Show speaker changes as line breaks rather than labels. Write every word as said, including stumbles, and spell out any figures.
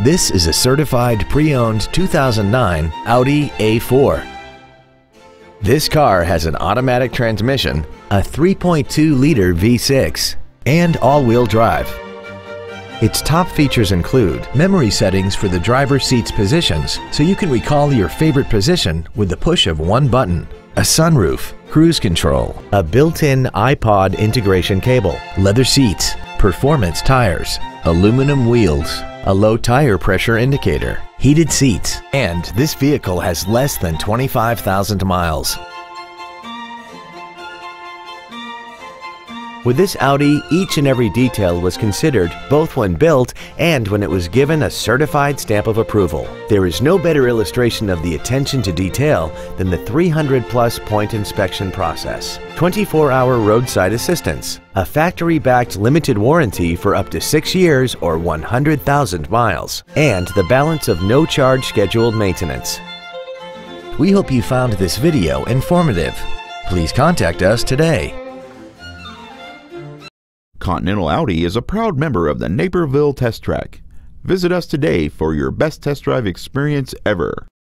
This is a certified pre-owned two thousand nine Audi A four. This car has an automatic transmission, a three point two liter V six, and all-wheel drive. Its top features include memory settings for the driver's seat's positions, so you can recall your favorite position with the push of one button, a sunroof, cruise control, a built-in iPod integration cable, leather seats, performance tires, aluminum wheels, a low tire pressure indicator, heated seats, and this vehicle has less than twenty-five thousand miles. With this Audi, each and every detail was considered both when built and when it was given a certified stamp of approval. There is no better illustration of the attention to detail than the three hundred plus point inspection process, twenty-four hour roadside assistance, a factory-backed limited warranty for up to six years or one hundred thousand miles, and the balance of no-charge scheduled maintenance. We hope you found this video informative. Please contact us today.
Continental Audi is a proud member of the Naperville Test Track. Visit us today for your best test drive experience ever.